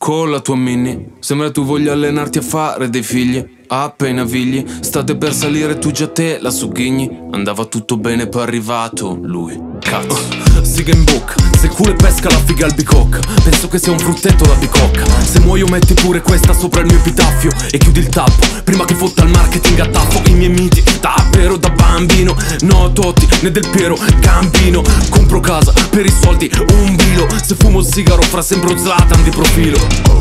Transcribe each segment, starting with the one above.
con la tua mini. Sembra tu voglia allenarti a fare dei figli. Appena figli, state per salire, tu già te la sugghigni. Andava tutto bene, poi è arrivato lui. Cazzo, siga in bocca, se il culo pesca la figa al bicocca. Penso che sia un frutteto la bicocca. Se muoio metti pure questa sopra il mio epitaffio e chiudi il tappo, prima che fotta il marketing a taffo. I miei miti, da però da bambino. No Totti, né del Piero, Gambino. Compro casa per i soldi, un bilo. Se fumo il sigaro fra sembro Zlatan di profilo.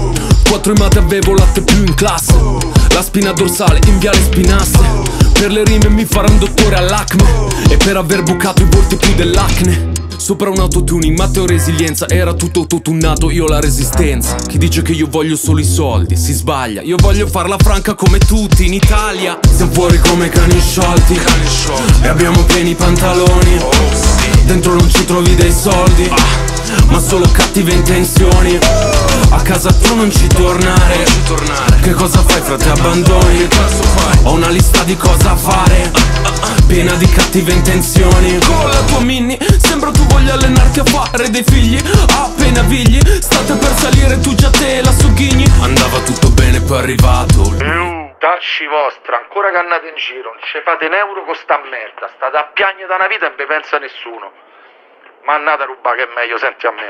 4 mate avevo latte più in classe. La spina dorsale in viale Spinasse. Per le rime mi farà un dottore all'acme. E per aver bucato i volti più dell'acne. Sopra un autotuning, Matteo resilienza. Era tutto autotunato, io la resistenza. Chi dice che io voglio solo i soldi si sbaglia. Io voglio farla franca come tutti in Italia. Siamo fuori come cani sciolti e abbiamo pieni pantaloni. Dentro non ci trovi dei soldi, ma solo cattive intenzioni. A casa tu non ci tornare. Che cosa fai frate, abbandoni? Ho una lista di cosa fare, piena di cattive intenzioni. Con la tua mini, sembra tu voglia allenarti a fare dei figli. Appena figli, state per salire, tu già te la sugghigni. Andava tutto bene, poi è arrivato. Tacci vostra, ancora che andate in giro, non ci fate un euro con sta merda. State a piagne da una vita e non vi pensa nessuno. Ma andate a rubare che è meglio, senti a me.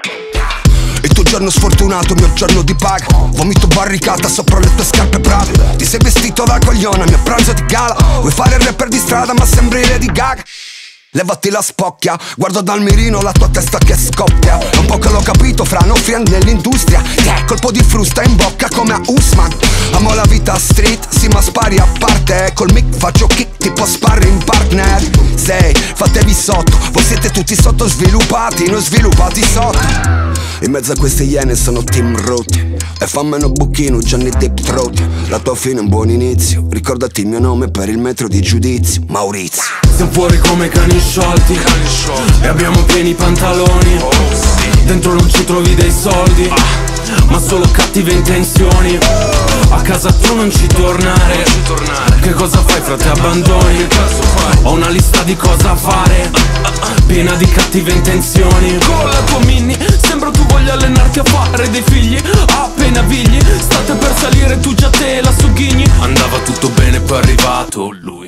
Il tuo giorno sfortunato, mio giorno di paga. Vomito barricata sopra le tue scarpe Prada. Ti sei vestito da coglione al mio pranzo di gala. Vuoi fare il rapper di strada ma sembri Lady Gaga. Levati la spocchia, guardo dal mirino la tua testa che scoppia. È un po' che l'ho capito fra no friend nell'industria. Colpo di frusta in bocca come a Usman. Amo la vita street, sì ma spari a parte. Col mic faccio kick tipo sparring partner. Sei, fatevi sotto, voi siete tutti sottosviluppati, non sviluppati sotto. In mezzo a queste iene sono Team Rotti e fammelo buchino, Johnny Deep Throat. La tua fine è un buon inizio, ricordati il mio nome per il metro di giudizio, Maurizio. Siamo fuori come cani sciolti e abbiamo pieni pantaloni. Dentro non ci trovi dei soldi, ma solo cattive intenzioni. A casa tu non ci tornare. Che cosa fai frate, abbandoni? Ho una lista di cosa fare, piena di cattive intenzioni. Con la tua mini, sembra tu voglia allenarti a fare dei figli. Appena figli, state per salire, tu già te la sugghigni. Andava tutto bene, poi è arrivato lui.